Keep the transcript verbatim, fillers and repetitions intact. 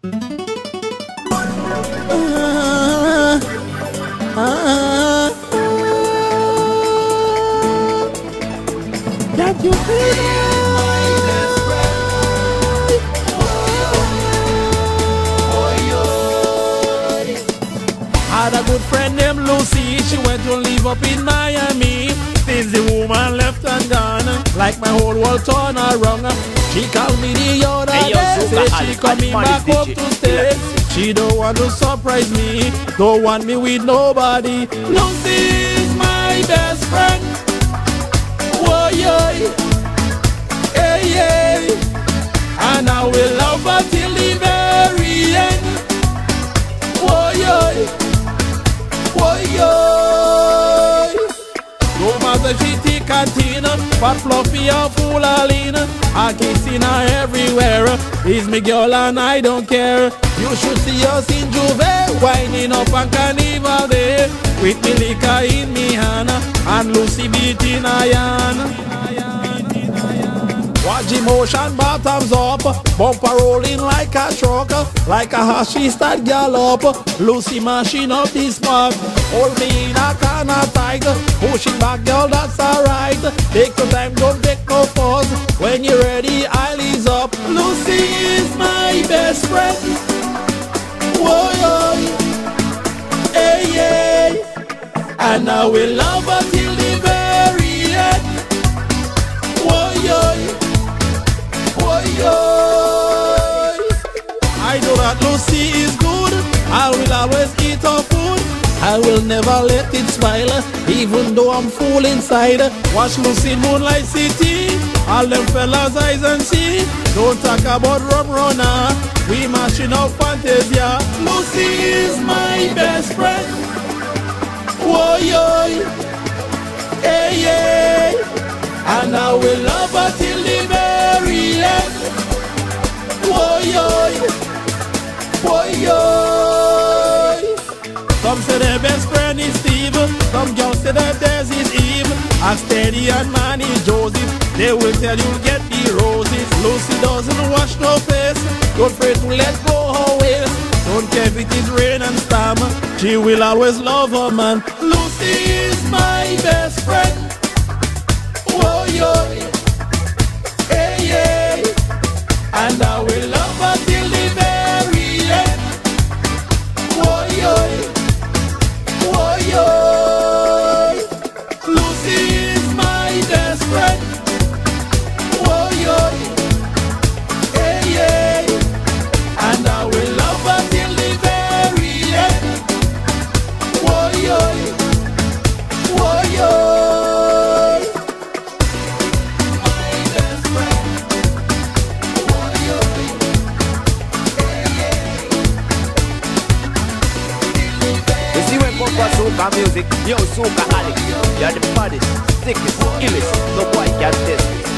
Ah, ah, that you feel Had a good friend named Lucy. She went to live up in Miami. Since the woman left and gone, like my whole world turned around. She called me the other hey, yo, day, say Ali, she coming back up to stay. She don't want to surprise me, don't want me with nobody. Lucy is my best friend. Whoa, yeah, hey, yeah. And I will love her till the very end. Whoa, yeah. No matter she thick and thin, fat, fluffy or full of lean, I kissing her everywhere. Is me girl and I don't care. You should see us in Juve, winding up on Carnival Day, with me liquor in me hand and Lucy beating iron. Watch the motion, bottoms up, bumper rolling like a truck, like a horse she start gallop. Lucy mashing up this spot, hold me in a corner tight, pushing back girl, that's alright. Take your time, don't take no pause. When you're ready, I'll ease up. Lucy is my best friend. Whoa, hey, yeah. And I will love her till the very end. Whoa, I know that Lucy is good. I will always eat her food. I will never let it spoil, even though I'm full inside. Watch Lucy in Moonlight City, all them fellas eyes and see. Don't talk about rum runner, we mashing up Fantasia. Lucy is my best friend. Whoa, yo, hey, yeah. And I will love her till the very end. Whoa, yo, whoa, yo. Some say their best friend is Steve, some girls say that theirs is Eve. And Steady and man is Joseph, they will tell you get the roses. Lucy doesn't wash no face, don't afraid to let go her waist. Don't care if it is rain and storm, she will always love her man. Lucy is my best friend. Whoa, yo, hey, yeah. And I will love her till the very end. Whoa, yo, whoa, yo. Lucy is my best friend. Whoa, yo, hey, yeah. And I will love her till the very end. Whoa, yo, whoa, yo. Soca music, yo, Soca Ali. You're the baddest, sickest, illest, no boy can test this.